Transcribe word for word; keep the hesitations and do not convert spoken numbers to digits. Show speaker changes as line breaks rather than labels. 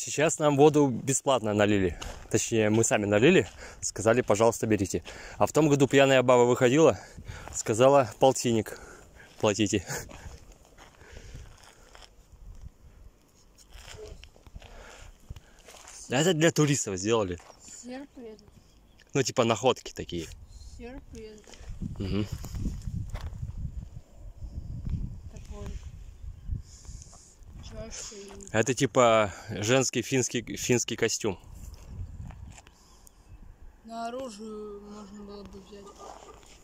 Сейчас нам воду бесплатно налили. Точнее, мы сами налили. Сказали, пожалуйста, берите. А в том году пьяная баба выходила, сказала, полтинник платите. Это для туристов сделали.
Серпы.
Ну, типа находки такие.
Серпы.
Угу. Это типа женский финский, финский костюм.
На оружие можно было бы взять.